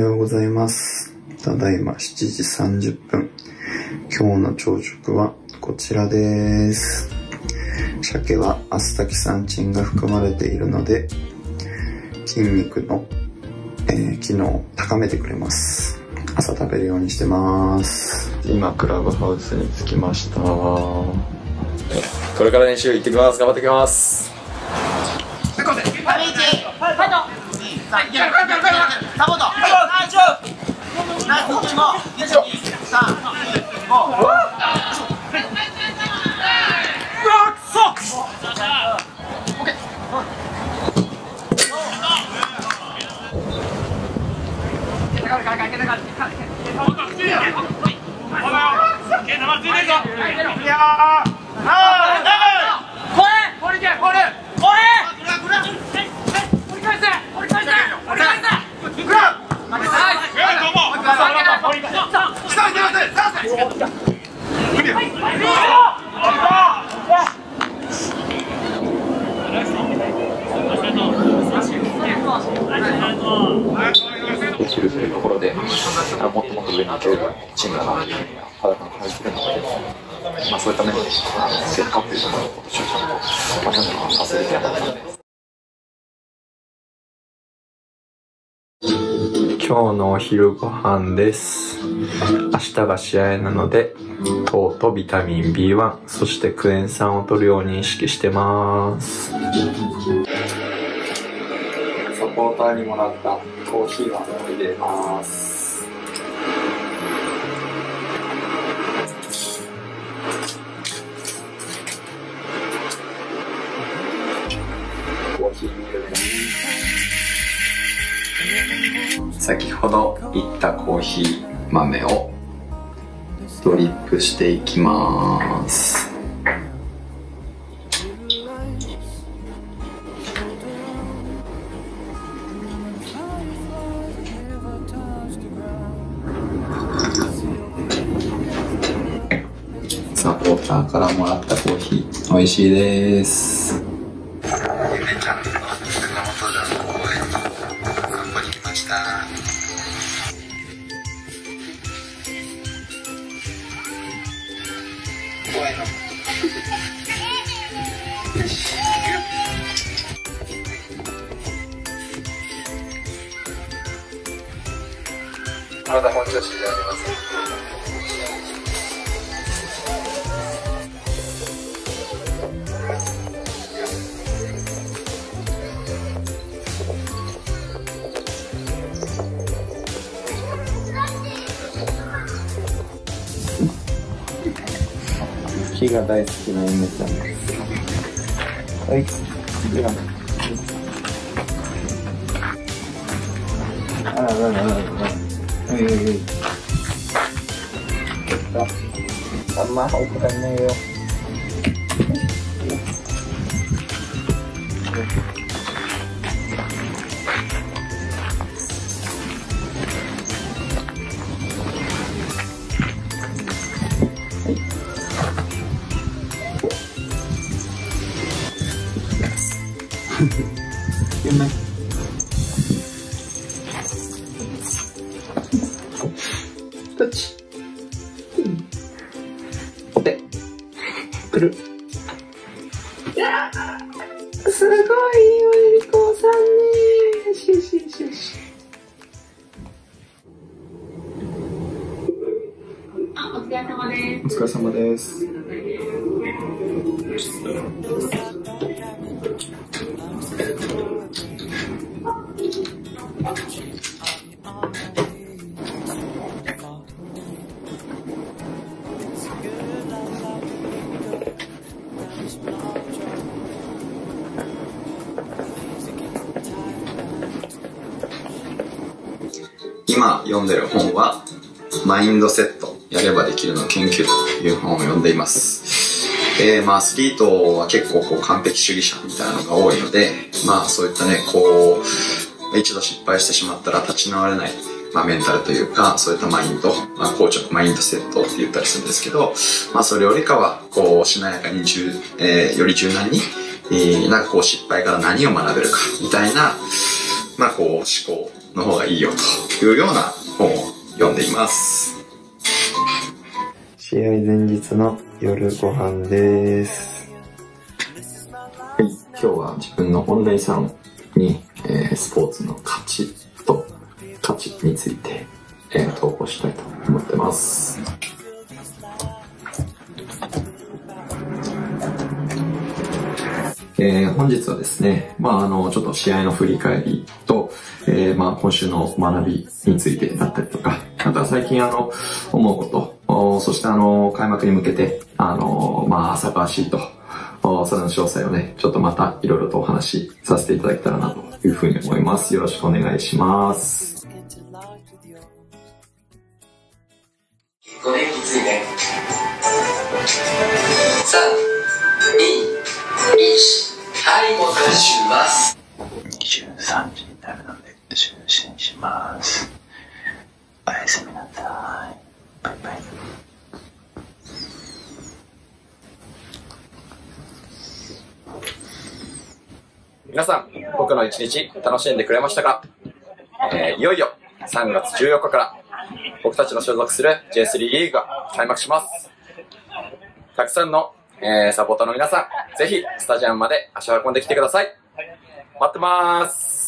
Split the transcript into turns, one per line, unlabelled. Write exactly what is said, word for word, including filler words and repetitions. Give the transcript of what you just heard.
ようございます。ただいましちじさんじゅっぷん。今日の朝食はこちらです。鮭はアスタキサンチンが含まれているので、筋肉の、えー、機能を高めてくれます。朝食べるようにしてます。今、クラブハウスに着きました。こ
れから練習行ってきます。頑張ってきます。
できるというところで、もっともっと上に行けるチームだなというふうに肌感じているので、まあ、そういった面で成果というところを今年はちゃんと、まあ、去年は達成できなかったので。
今日のお昼ご飯です。明日が試合なので、糖とビタミン ビーワン、そしてクエン酸を取るように意識してます。サポーターにもらったコーヒーは入れます。コーヒー入れます。先ほどいったコーヒー豆をドリップしていきます。サポーターからもらったコーヒー美味しいです。ゆめちゃんの熊本城の公園に散歩に来ました。公園のよし体本調子であります。木が大好きなゆめちゃんです。はい、では。あららららら。おいおいおい。sama ukurannya yo. Gimana? Touch. Oke. Kuru. Ya, すごいおりこさんね。しししし。あ、お疲れ様です。お疲れ様です。今読んでる本はマインドセットやればできるの研究という本を読んでいます。で、まあアスリートは結構こう完璧主義者みたいなのが多いので、まあそういったね、こう一度失敗してしまったら立ち直れない、まあ、メンタルというか、そういったマインド、まあ、硬直マインドセットって言ったりするんですけど、まあそれよりかはこうしなやかに柔、えー、より柔軟に、えー、なんかこう失敗から何を学べるかみたいな、まあこう思考の方がいいよというような本を読んでいます。
試合前日の夜ご飯です。
はい、今日は自分のオンラインサロンに、えー、スポーツの価値と価値について、えー、投稿したいと思ってます。えー、本日はですね、まああの、ちょっと試合の振り返りと、えー、まあ今週の学びについてだったりとか、あとは最近あの、思うこと、そしてあの、開幕に向けて、あの、まあ、サッカーシート、それの詳細をね、ちょっとまたいろいろとお話しさせていただけたらなというふうに思います。よろしくお願いします。
ごねんきついね。さん、に、いち、はい、お願いします。
にじゅうさんじになるので就寝します。おやすみなさい。バイバイ。
皆さん、僕の一日楽しんでくれましたか？えー、いよいよさんがつじゅうよっかから僕たちの所属する ジェイスリー リーグが開幕します。たくさんの、えー、サポーターの皆さん、ぜひスタジアムまで足を運んできてください。待ってまーす。